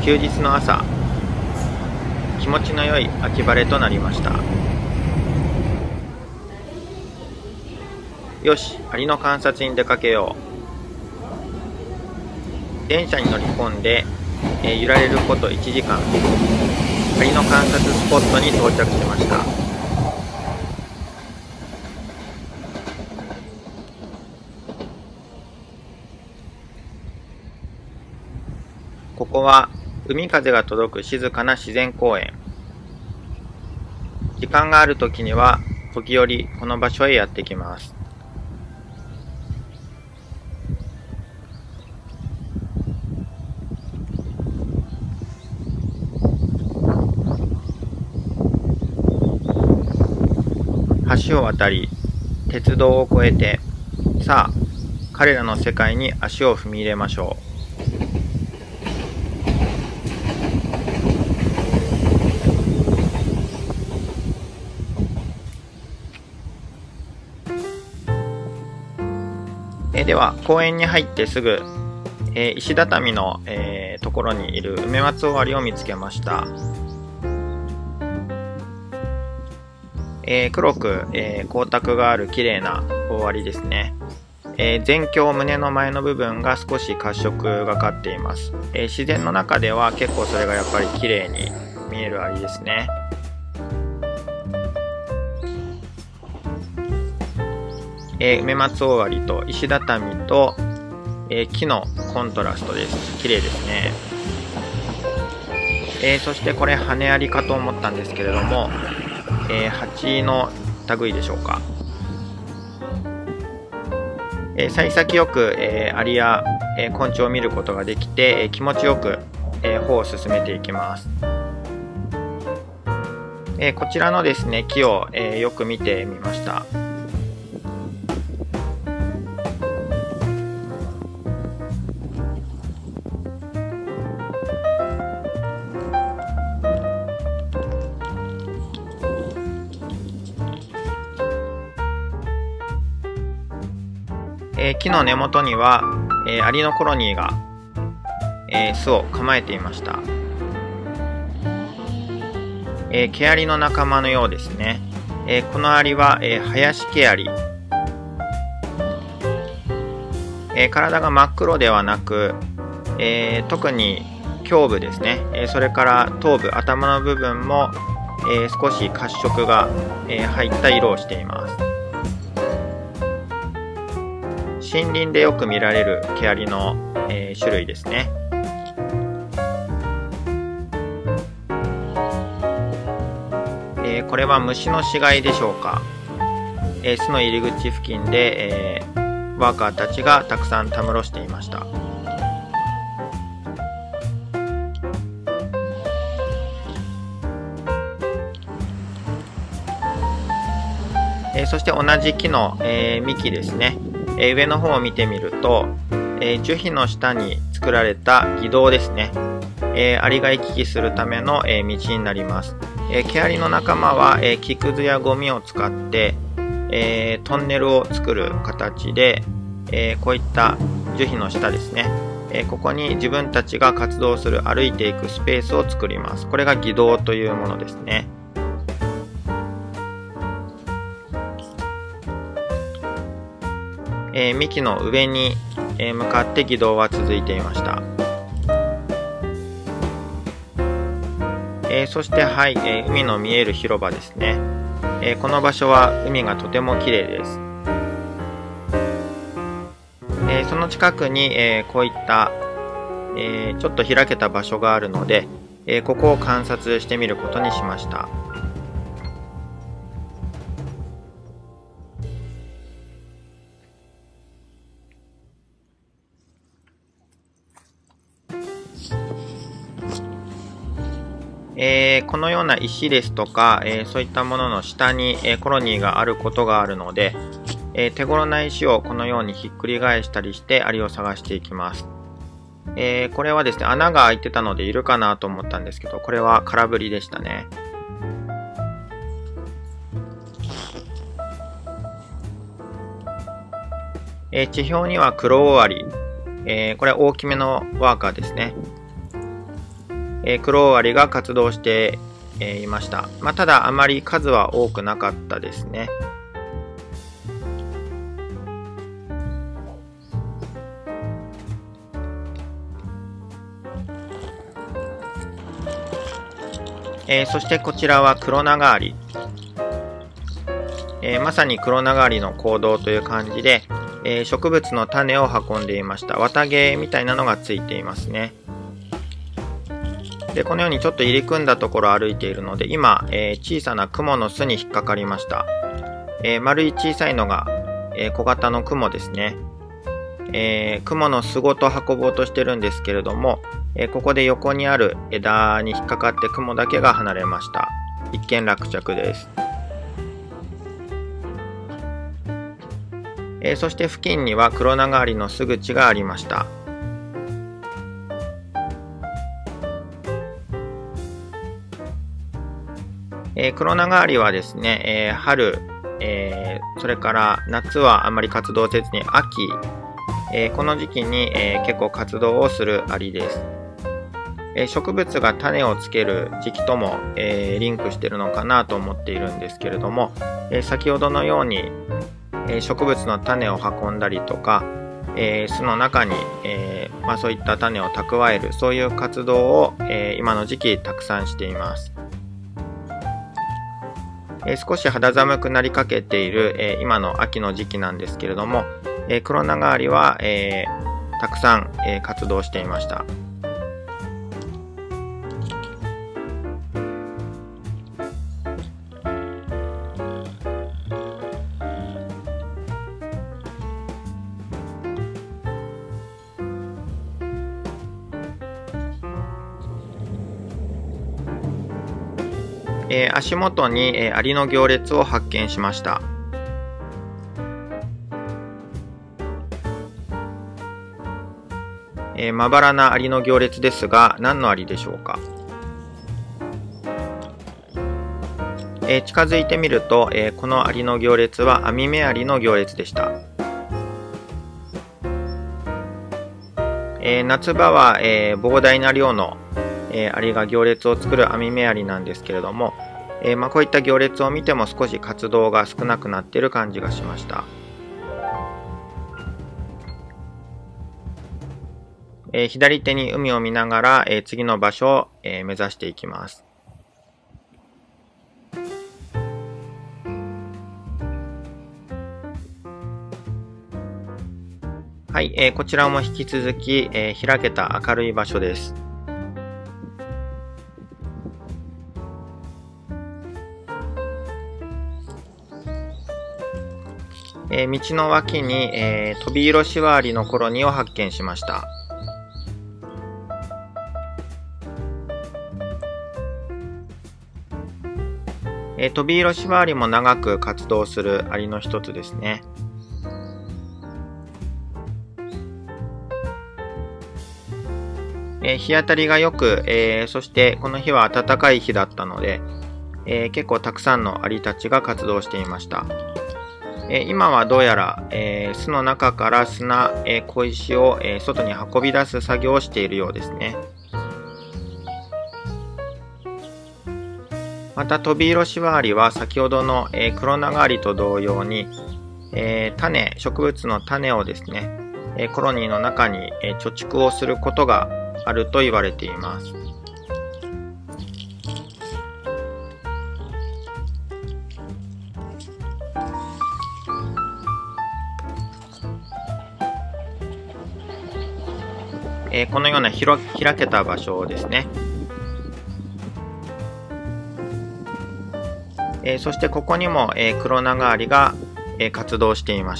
休日の朝、気持ちの良い秋晴れとなりました。よし、アリの観察に出かけよう。電車に乗り込んで、揺られること1時間、アリの観察スポットに到着しました。ここは海風が届く静かな自然公園。時間があるときには時折この場所へやってきます。橋を渡り、鉄道を越えて、さあ、彼らの世界に足を踏み入れましょう。では公園に入ってすぐ、石畳の、ところにいる梅松尾アリを見つけました。黒く、光沢がある綺麗な大アリですね。前胸胸の前の部分が少し褐色がかっています。自然の中では結構それがやっぱり綺麗に見えるアリですね。梅松尾アリと石畳と、木のコントラストです。綺麗ですね。そしてこれ羽アリかと思ったんですけれども、蜂の類でしょうか。幸先よく、アリや、昆虫を見ることができて、気持ちよく、歩を進めていきます。こちらのですね、木を、よく見てみました。木の根元には、アリのコロニーが、巣を構えていました。毛アリの仲間のようですね。このアリは、ハヤシ毛アリ。体が真っ黒ではなく、特に胸部ですね、それから頭部、頭の部分も、少し褐色が、入った色をしています。森林でよく見られる毛アリの、種類ですね。これは虫の死骸でしょうか。巣の入り口付近で、ワーカーたちがたくさんたむろしていました。そして同じ木の、幹ですね。上の方を見てみると、樹皮の下に作られた蟻道ですね。アリが行き来するための、道になります。毛アリの仲間は、木くずやゴミを使って、トンネルを作る形で、こういった樹皮の下ですね、ここに自分たちが活動する歩いていくスペースを作ります。これが蟻道というものですね。幹の上に向かって軌道は続いていました。そして、はい、海の見える広場ですね。この場所は海がとても綺麗です。その近くに、こういった、ちょっと開けた場所があるので、ここを観察してみることにしました。このような石ですとか、そういったものの下に、コロニーがあることがあるので、手頃な石をこのようにひっくり返したりしてアリを探していきます。これはですね、穴が開いてたのでいるかなと思ったんですけど、これは空振りでしたね。地表にはクロオオアリ、これは大きめのワーカーですね。 クロオアリが活動していました。ただあまり数は多くなかったですね。そしてこちらはクロナガアリ。まさにクロナガアリの行動という感じで、植物の種を運んでいました。綿毛みたいなのがついていますね。で、このようにちょっと入り組んだところを歩いているので、今、小さなクモの巣に引っかかりました。丸い小さいのが、小型のクモですね。クモの巣ごと運ぼうとしてるんですけれども、ここで横にある枝に引っかかってクモだけが離れました。一件落着です。そして付近にはクロナガアリの巣口がありました。クロナガアリはですね、春、それから夏はあまり活動せずに秋、この時期に、結構活動をするアリです。植物が種をつける時期とも、リンクしているのかなと思っているんですけれども、先ほどのように、植物の種を運んだりとか、巣の中に、そういった種を蓄える、そういう活動を、今の時期たくさんしています。少し肌寒くなりかけている、今の秋の時期なんですけれども、クロナガアリは、たくさん、活動していました。足元に、アリの行列を発見しました。まばらなアリの行列ですが、何のアリでしょうか。近づいてみると、このアリの行列はアミメアリの行列でした。夏場は、膨大な量のアリが行列を作るアミメアリなんですけれども、こういった行列を見ても少し活動が少なくなっている感じがしました。左手に海を見ながら、次の場所を、目指していきます。はい、こちらも引き続き、開けた明るい場所です。道の脇に、トビイロシワアリのコロニーを発見しました。トビイロシワアリも長く活動するアリの一つですね。日当たりが良く、そしてこの日は暖かい日だったので、結構たくさんのアリたちが活動していました。今はどうやら、巣の中から砂、小石を、外に運び出す作業をしているようですね。またトビイロシワアリは先ほどの、クロナガアリと同様に、植物の種をですね、コロニーの中に、貯蓄をすることがあると言われています。このような開けた場所ですね。そしてここにも、クロナガアリが、活動していました。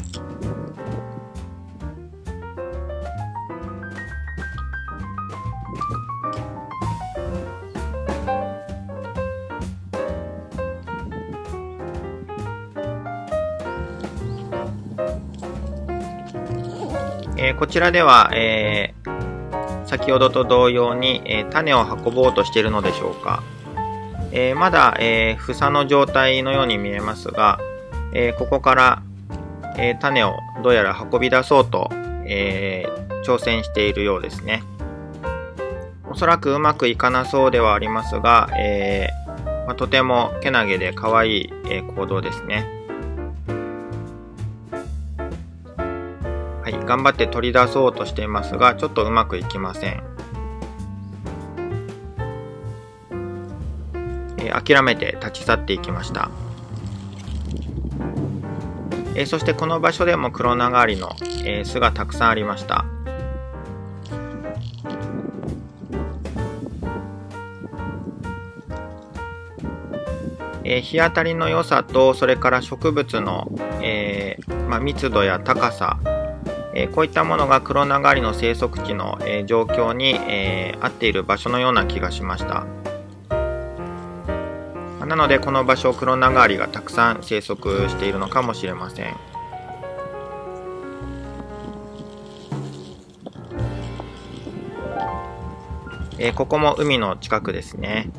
こちらでは、先ほどと同様に、種を運ぼうとしているのでしょうか。まだ、房の状態のように見えますが、ここから、種をどうやら運び出そうと、挑戦しているようですね。 おそらくうまくいかなそうではありますが、とてもけなげで可愛い、行動ですね。はい、頑張って取り出そうとしていますが、ちょっとうまくいきません。諦めて立ち去っていきました。そしてこの場所でもクロナガアリの、巣がたくさんありました。日当たりの良さと、それから植物の、密度や高さ、こういったものがクロナガアリの生息地の、状況に、合っている場所のような気がしました。なのでこの場所、クロナガアリがたくさん生息しているのかもしれません。ここも海の近くですね。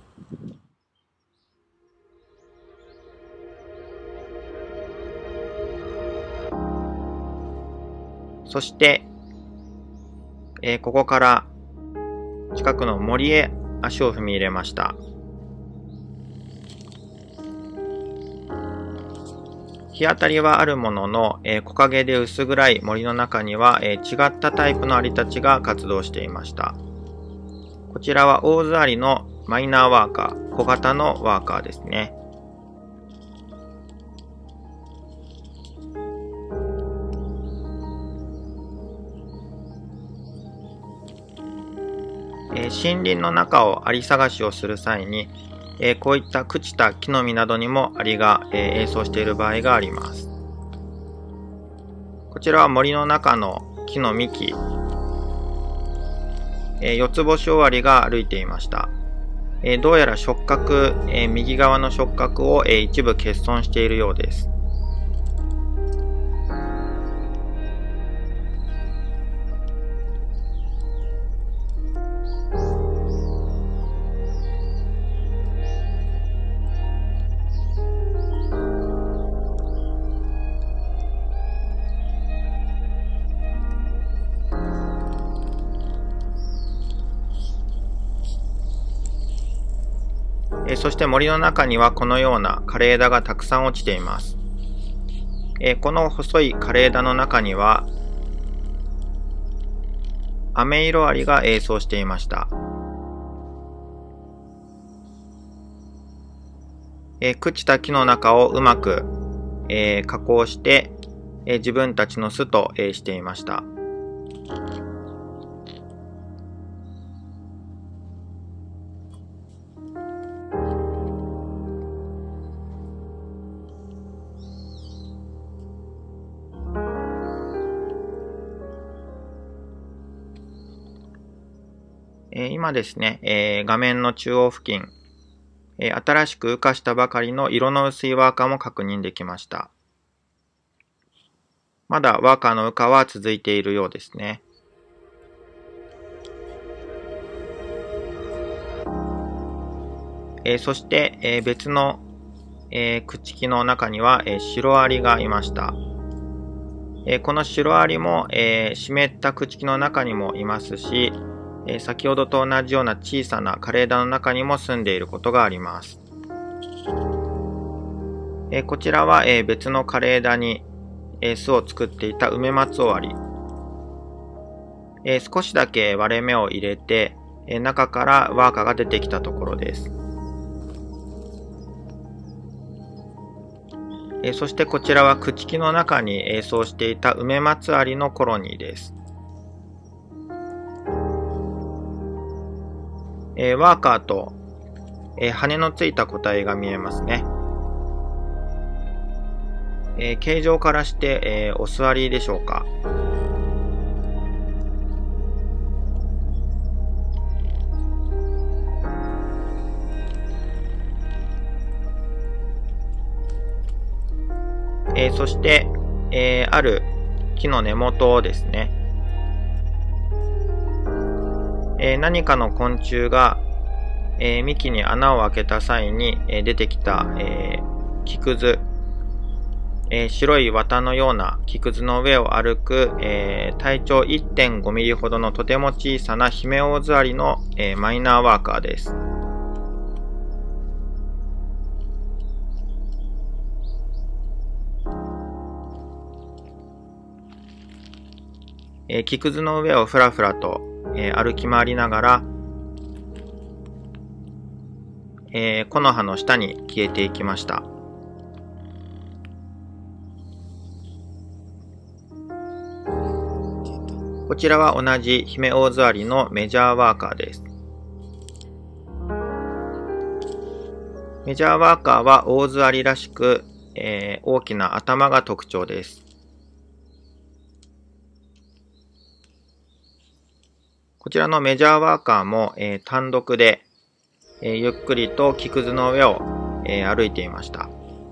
そして、ここから近くの森へ足を踏み入れました。日当たりはあるものの、木陰で薄暗い森の中には、違ったタイプのアリたちが活動していました。こちらはオオズアリのマイナーワーカー、小型のワーカーですね。森林の中をアリ探しをする際に、こういった朽ちた木の実などにもアリが、営巣している場合があります。こちらは森の中の木の幹、四つ星オオアリが歩いていました。どうやら触覚、右側の触覚を、一部欠損しているようです。そして森の中にはこのような枯れ枝がたくさん落ちています。この細い枯れ枝の中にはアメイロアリが営巣していました。朽ちた木の中をうまく、加工して、自分たちの巣と、していました。今ですね、画面の中央付近、新しく羽化したばかりの色の薄いワーカーも確認できました。まだワーカーの羽化は続いているようですね。そして、別の、朽ち木の中には、シロアリがいました。このシロアリも、湿った朽ち木の中にもいますし、先ほどと同じような小さな枯れ枝の中にも住んでいることがあります。こちらは、別の枯れ枝に、巣を作っていたウメマツオアリ。少しだけ割れ目を入れて、中からワーカーが出てきたところです。そしてこちらは朽ち木の中に営巣していたウメマツアリのコロニーです。ワーカーと、羽のついた個体が見えますね。形状からして、オスアリでしょうか。そして、ある木の根元ですね。何かの昆虫が、幹に穴を開けた際に、出てきた、木くず、 白い綿のような木くずの上を歩く、体長 1.5 ミリほどのとても小さなヒメオオズアリの、マイナーワーカーです。木くずの上をふらふらと、歩き回りながら、木の葉の下に消えていきました。こちらは同じヒメオオズアリのメジャーワーカーです。メジャーワーカーはオオズアリらしく、大きな頭が特徴です。こちらのメジャーワーカーも、単独で、ゆっくりと木くずの上を、歩いていました。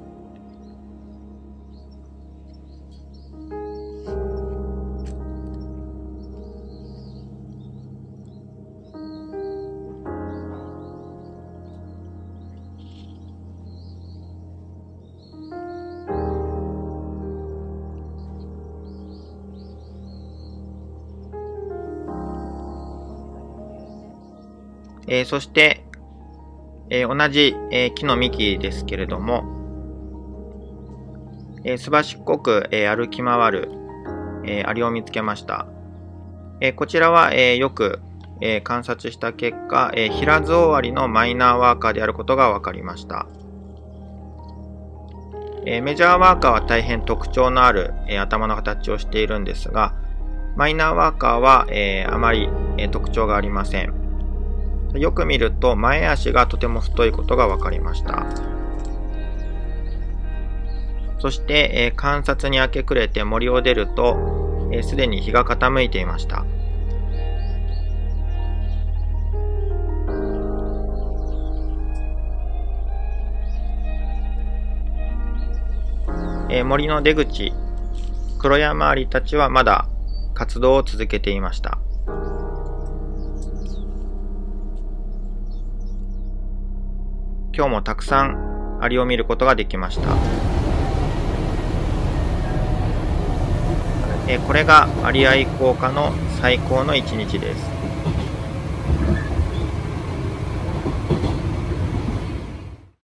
そして、同じ、木の幹ですけれども、すばしっこく、歩き回る、アリを見つけました。こちらは、よく、観察した結果、ヒラズオオアリのマイナーワーカーであることが分かりました。メジャーワーカーは大変特徴のある、頭の形をしているんですが、マイナーワーカーは、あまり、特徴がありません。よく見ると前足がとても太いことが分かりました。そして、観察に明け暮れて森を出ると、すでに日が傾いていました。森の出口、クロヤマアリたちはまだ活動を続けていました。今日もたくさんアリを見ることができました。これがアリ愛好家の最高の一日です。